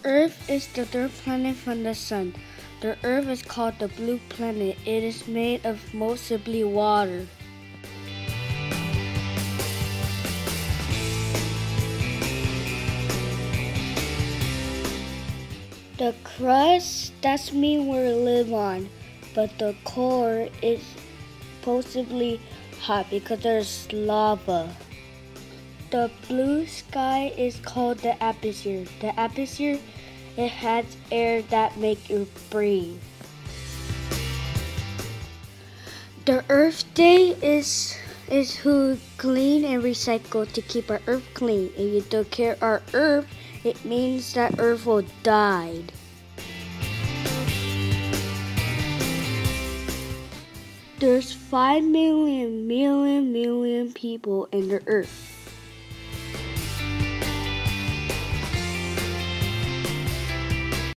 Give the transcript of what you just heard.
Earth is the third planet from the Sun. The Earth is called the blue planet. It is made of mostly water. The crust, that's mean we live on, but the core is supposedly hot because there's lava. The blue sky is called the atmosphere. The atmosphere, it has air that make you breathe. The Earth Day is who clean and recycle to keep our Earth clean. If you don't care our Earth, it means that Earth will die. There's 5 million people in the Earth.